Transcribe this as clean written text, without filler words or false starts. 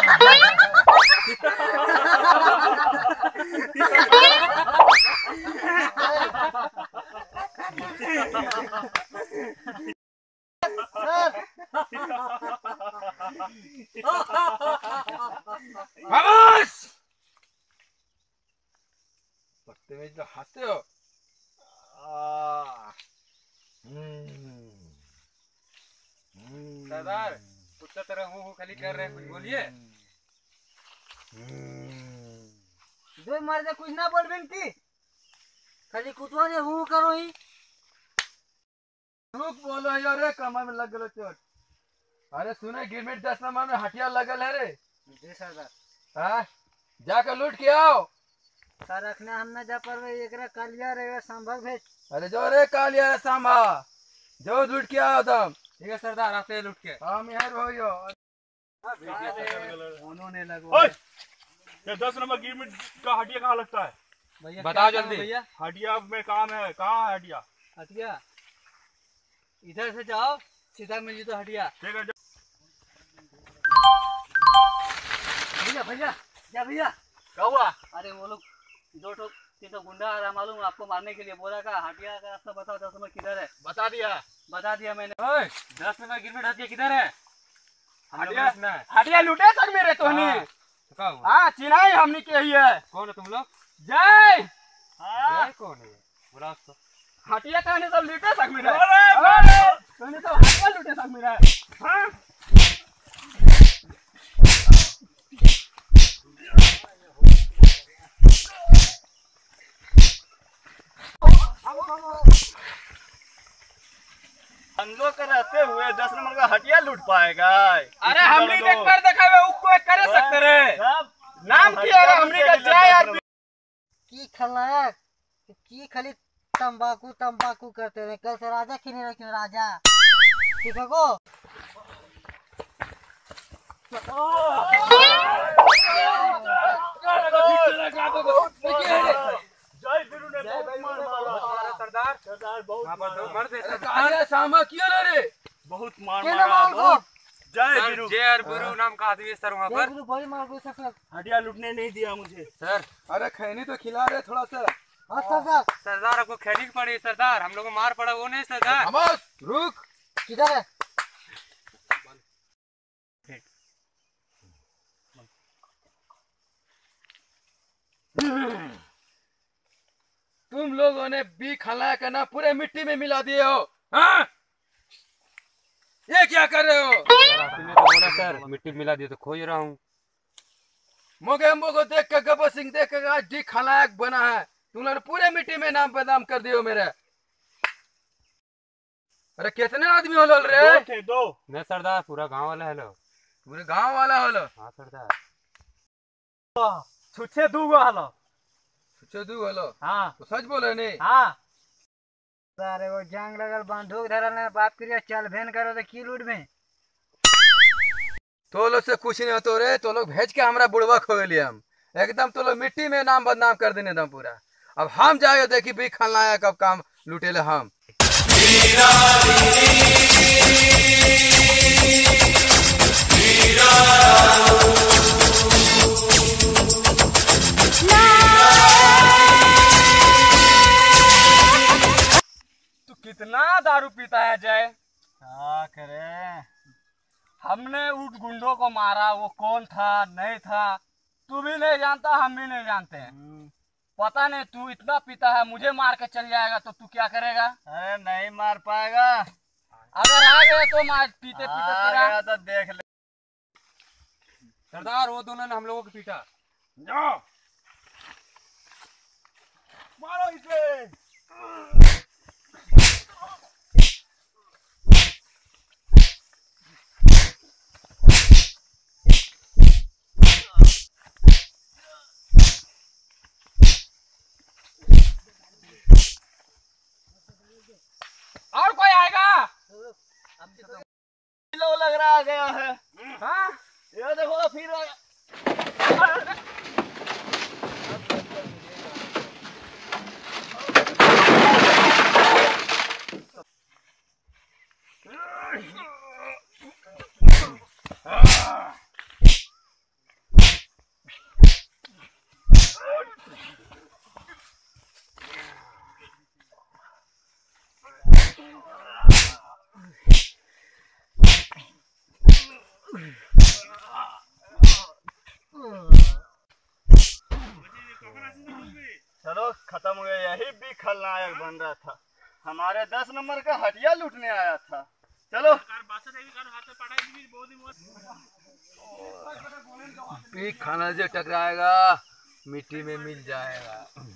खामोश! बदतमीज लोग हंसते हो। सरदार कुत्ता तरह हूँ खाली कर रहे हैं, कुछ बोलिए। जो मर जा कुछ ना बोल बिन की खाली कुतवा ने हूँ करो ही। रुक बोलो यार, रे कमर में लग गलो चोट। अरे सुने गिरमिट 10 नंबर में हटिया लगल है रे। जी सरदार। हाँ जाकर लूट के आओ। सर रखने हम ना जा पर एकरा कालिया रहेगा संभव भेज। अरे जो रे कालिया सांभा जो लूट के आओ तुम। ठीक है सरदार, आते हैं लूट के। हाँ मेहर हो उन्होंने ओए, ये 10 नंबर गिरमिट का हटिया कहाँ लगता है? भैया बताओ जल्दी। भैया हटिया में काम है, कहाँ है हटिया? हटिया इधर से जाओ सीधा मिल जी तो हटिया। ठीक है भैया भैया क्या भैया क्या हुआ? अरे वो लोग 2 तीन गुंडा आ रहा मालूम आपको मारने के लिए। बोला का हटिया का रास्ता बताओ 10 नंबर किधर है। बता दिया मैंने। 10 नंबर गिरमिट हटिया किधर है? हटिया लूटे सर मेरे तो नहीं। हाँ चिन्हाई हमने के ही है। कौन है तुम लोग? जय जय कौन है? बुला उसको। हटिया कहने सब लूटे सक मेरा। कहने सब हटिया लूटे सक मेरा। हाँ हम लोग का रहते हुए 10 नंबर का हटिया लूट पाएगा? अरे हमने देख कर देखा हुआ उसको करे सकते रे। नाम क्या है हमने का? जय यार की खलनायक की खाली तंबाकू तंबाकू करते रहे। कल से राजा खिने रखे राजा ठीक है को। जय बिरु ने बहुत मार मारा। सरदार सरदार बहुत मर दे। कालिया सांभा क्यों रे? बहुत मार केना मारा। मार बहुत जय बिरु। जय और बिरु नाम का आदमी है सर वहाँ पर। बड़ी मार दे सकल। हटिया लूटने नहीं दिया मुझे। सर अरे खैनी तो खिला रहे थोड़ा सा। हाँ सरदार सरदार आपको खैनी की पड़ी सरदार, हम लोग को मार पड़ा वो नहीं सरदार। खामोश रुक। किधर है? तुम लोगों ने बी खलाया का ना पूरे मिट्टी में मिला दिए हो। हाँ ये क्या कर रहे हो? आपने तो बोला सर मिट्टी मिला दिया तो खो ही रहा हूँ। मोगेम्बो को देख कर गब्बर सिंह देख कर आज डी खलायक बना है। तुम लोग पूरे मिट्टी में नाम बदनाम कर दिए हो मेरे। अरे कितने आदमी हो लोग रे? 2 थे 2। नहीं सरदार पूरा गांव वाला है लो। पूरे गांव वाला हो लो। हाँ सरदार। छुच्छे 2 गो हलो। चौदह हो लो। हाँ तो सच बोले नहीं? हाँ अरे वो जंग लगल बंदूक धरल ने बात करिए चल भेन करो तो की लूट में। तो लोग से कुछ नहीं होतो रे। तो लोग भेज के हमारा बुढ़वा खो गए हम एकदम। तो लोग मिट्टी में नाम बदनाम कर देने दम पूरा। अब हम जाए देखी भी खलनाया कब काम लूटे ले हम। तू कितना दारू पीता है जय? क्या करे, हमने उस गुंडों को मारा। वो कौन था नहीं था तू भी नहीं जानता, हम भी नहीं जानते हैं। पता नहीं तू इतना पीता है, मुझे मार के चल जाएगा तो तू क्या करेगा? अरे नहीं मार पाएगा। अगर आ गया तो मार पीते पीते तेरा तो देख ले। सरदार वो दोनों ने हम लोगों को पीटा। जाओ मारो इसे। और कोई आएगा? लो लग रहा आ गया है। हाँ ये देखो फिर चलो खत्म हो गया, यही भी खलनायक बन रहा था, हमारे 10 नंबर का हटिया लूटने आया था। चलो भी खाना से टकराएगा मिट्टी में मिल जाएगा।